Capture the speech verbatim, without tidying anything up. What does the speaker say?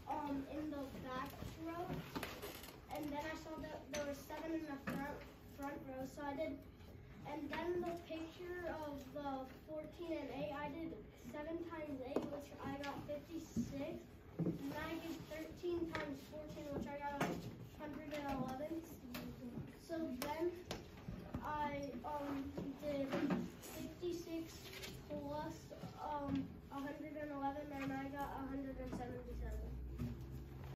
um in the back row, and then I saw that there were seven in the front front row, so I did. And then the picture of the fourteen and eight, I did seven times eight, which I got fifty-six. And then I did thirteen times fourteen, which I got one hundred eleven. So then I um